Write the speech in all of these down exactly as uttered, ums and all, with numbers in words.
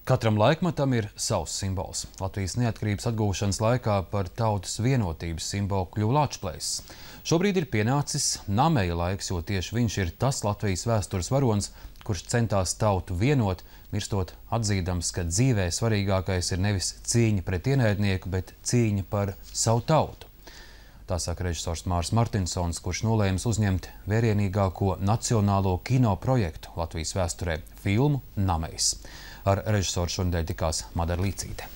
Katram laikmetam ir savs simbols. Latvijas neatkarības atgūšanas laikā par tautas vienotības simbolu kļuva Lačplēsis. Šobrīd ir pienācis Nameja laiks, jo tieši viņš ir tas Latvijas vēstures varonis, kurš centās tautu vienot, mirstot atzīdams, ka dzīvē svarīgākais ir nevis cīņa pret ienaidnieku, bet cīņa par savu tautu. Tā saka režisors Māris Martinsons, kurš nolēmis uzņemt vērienīgāko nacionālo kino projektu Latvijas vēsturē – filmu Namejs. Ar režisoru šonadēļ tikās Madara Līcīte.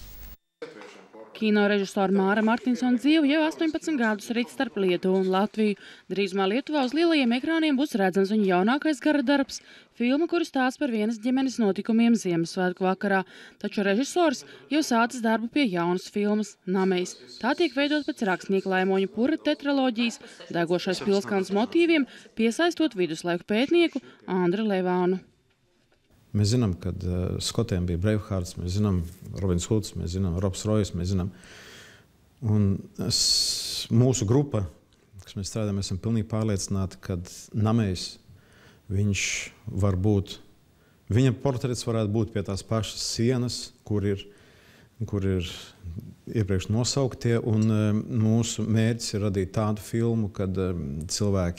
Kino režisora Māra Martinsona dzīve jau astoņpadsmit gadus rit starp Lietuvu un Latviju. Drīzumā Lietuvā uz lielajiem ekrāniem būs redzams viņa jaunākais gara darbs – filma, kuru stāsta par vienas ģimenes notikumiem Ziemassvētku vakarā. Taču režisors jau sācis darbu pie jaunas filmas Namejs. Tā tiek veidot pēc rakstnieka Laimoņa Pura tetraloģijas, Degošais pilskalns motīviem, piesaistot viduslaiku pētnieku Andru Levānu. Mēs zinām, ka uh, Skotiem bija Bravehearts, mēs zinām Robins Hoods, mēs zinām Robs Roijs, mēs zinām. Un es, mūsu grupa, kas mēs strādājam, esam pilnīgi pārliecināti, ka Namejs, viņš var būt, viņa portrets varētu būt pie tās pašas sienas, kur ir, kur ir iepriekš nosauktie, un uh, mūsu mērķis ir radīt tādu filmu, kad uh, cilvēki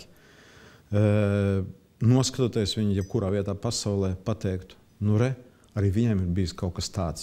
uh, noskatoties viņu jebkurā vietā pasaulē, pateiktu, nu re, arī viņiem ir bijis kaut kas tāds.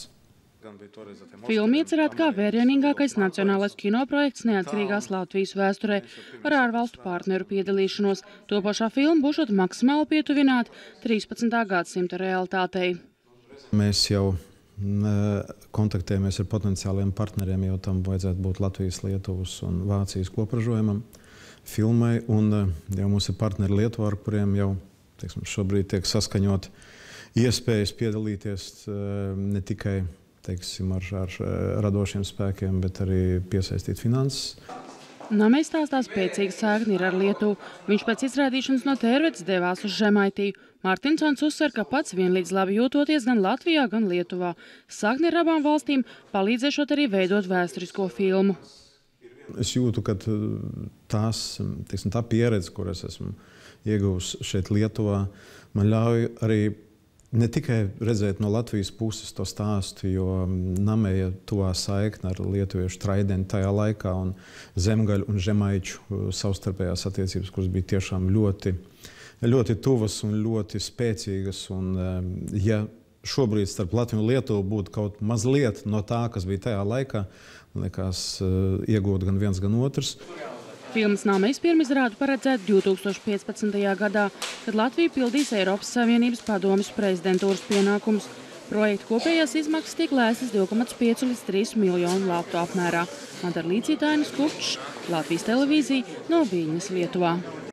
Filma iecerēta kā vērienīgākais nacionālais kinoprojekts neatkarīgās Latvijas vēsturē ar ārvalstu partneru piedalīšanos. Topošā filma būšot maksimāli pietuvināta trīspadsmitā gadsimta realitātei. Mēs jau kontaktējamies ar potenciāliem partneriem, jo tam vajadzētu būt Latvijas, Lietuvas un Vācijas kopražojumam filmai, un jau mums ir partneri Lietuvā, ar kuriem jau teiksim, šobrīd tiek saskaņot iespējas piedalīties ne tikai teiksim, ar, ar radošiem spēkiem, bet arī piesaistīt finanses. Namejs stāstās spēcīga saikne ir ar Lietuvu. Viņš pēc izrādīšanas no Tērvetes devās uz Žemaitiju. Martinsons uzsver, ka pats vienlīdz labi jūtoties gan Latvijā, gan Lietuvā. Sakne ar abām valstīm palīdzēšot arī veidot vēsturisko filmu. Es jūtu, ka tās, teiksim, tā pieredze, kur es esmu ieguvis šeit Lietuvā, man ļauj arī ne tikai redzēt no Latvijas puses to stāstu, jo Nameja tuvā saikne ar lietuviešu traideni tajā laikā un zemgaļu un žemaiču savstarpējās attiecības, kuras bija tiešām ļoti, ļoti tuvas un ļoti spēcīgas. Un, ja šobrīd starp Latviju un Lietuvu būtu kaut mazliet no tā, kas bija tajā laikā, man liekas, iegūt gan viens, gan otrs. Filmas Namejs pirmizrādu paredzēta divtūkstoš piecpadsmitajā gadā, kad Latvija pildīs Eiropas Savienības padomes prezidentūras pienākumus. Projekta kopējās izmaksas tiek lēstas divi komats pieci līdz trīs miljonu latu apmērā. Madara Līcīte, Ainis Kupčs, Latvijas televīzija no Viļņas, Lietuvā.